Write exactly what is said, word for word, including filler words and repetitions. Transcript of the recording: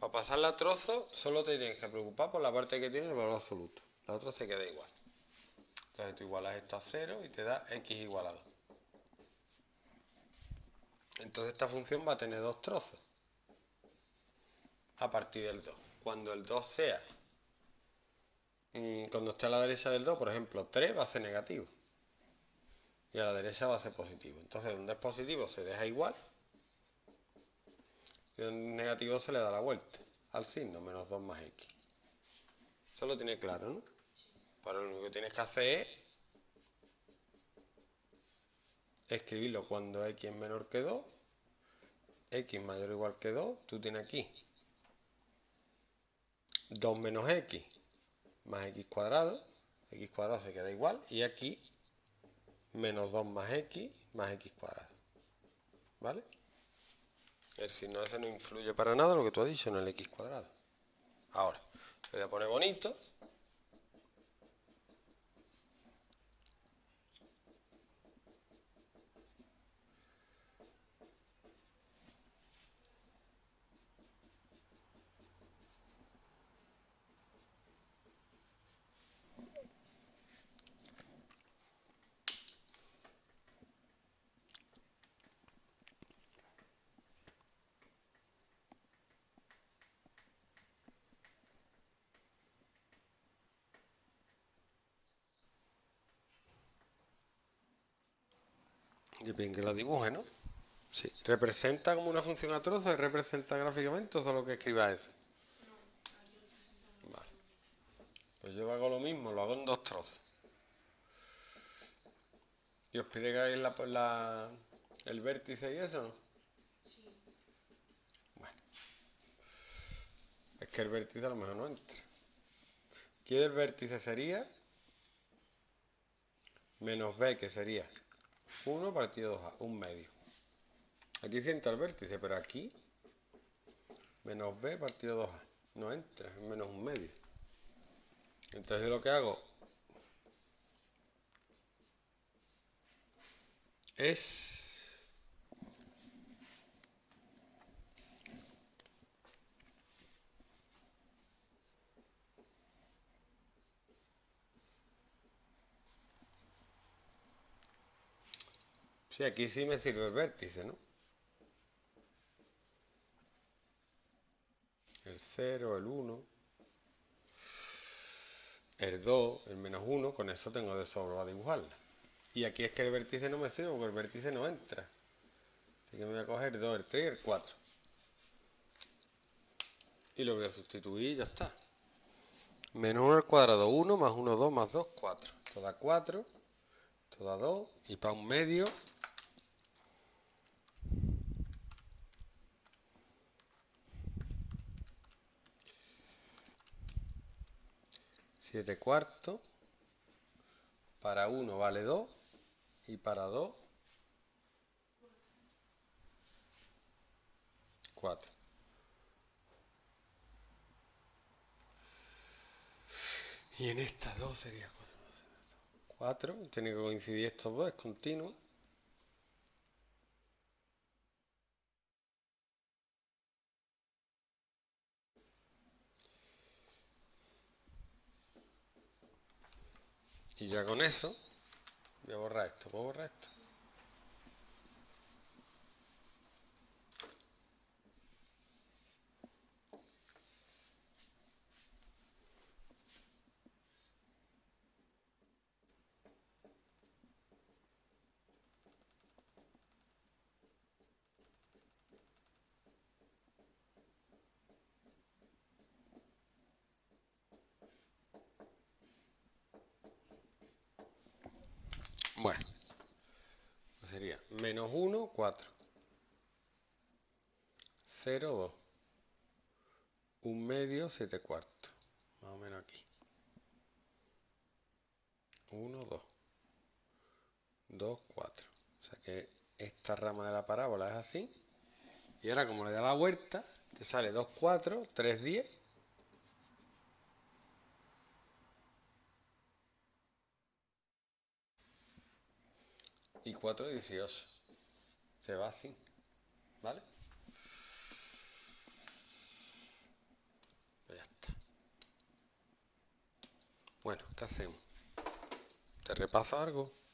Para pasarla a trozos, solo te tienes que preocupar por la parte que tiene el valor absoluto. La otra se queda igual. Entonces tú igualas esto a cero y te da x igual a dos. Entonces esta función va a tener dos trozos a partir del dos. Cuando el dos sea, cuando esté a la derecha del dos, por ejemplo, tres va a ser negativo. Y a la derecha va a ser positivo. Entonces donde es positivo se deja igual. Y donde es negativo se le da la vuelta al signo, menos dos más x. Eso lo tiene claro, ¿no? Pero lo único que tienes que hacer es escribirlo cuando x es menor que dos, x mayor o igual que dos, tú tienes aquí dos menos x más x cuadrado, x cuadrado se queda igual, y aquí menos dos más x más x cuadrado, ¿vale? El signo ese no influye para nada lo que tú has dicho en el x cuadrado. Ahora, lo voy a poner bonito. Y bien que la dibuje, ¿no? Sí. ¿Representa como una función a trozos? ¿Representa gráficamente o solo que escriba eso? Vale. Pues yo hago lo mismo, lo hago en dos trozos. ¿Y os pide que hagáis la, la, el vértice y eso, no? Sí. Bueno. Es que el vértice a lo mejor no entra. Aquí el vértice sería menos b, que sería uno partido dos a, un medio. Aquí sí entra el vértice, pero aquí menos b partido dos a. No entra, es menos un medio. Entonces yo lo que hago es sí, aquí sí me sirve el vértice, ¿no? El cero, el uno, el dos, el menos uno, con eso tengo de sobra a dibujarla. Y aquí es que el vértice no me sirve porque el vértice no entra. Así que me voy a coger el dos, el tres y el cuatro. Y lo voy a sustituir y ya está. Menos uno al cuadrado, uno, más uno, dos, más dos, cuatro. Esto da cuatro, esto da dos, y para un medio siete cuartos, para uno vale dos, y para dos, cuatro. Y en estas dos sería cuatro, tiene que coincidir estos dos, es continuo. Y ya con eso, voy a borrar esto, ¿puedo borrar esto? Bueno, pues sería menos uno, cuatro. cero, dos. Un medio, siete cuartos. Más o menos aquí. uno, dos. dos, cuatro. O sea que esta rama de la parábola es así. Y ahora como le da la vuelta, te sale dos, cuatro, tres, diez. Y cuatro, dieciocho. Se va así. ¿Vale? Bueno, ¿qué hacemos? ¿Te repaso algo?